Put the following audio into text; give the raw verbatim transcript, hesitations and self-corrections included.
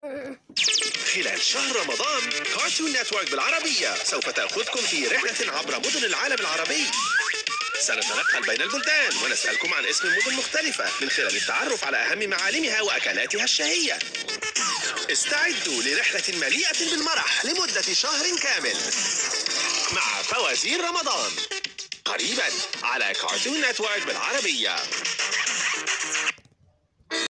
خلال شهر رمضان كارتون نتورك بالعربية سوف تأخذكم في رحلة عبر مدن العالم العربي. سنتنقل بين البلدان ونسألكم عن اسم مدن مختلفة من خلال التعرف على أهم معالمها وأكلاتها الشهية. استعدوا لرحلة مليئة بالمرح لمدة شهر كامل مع فوازير رمضان قريبا على كارتون نتورك بالعربية.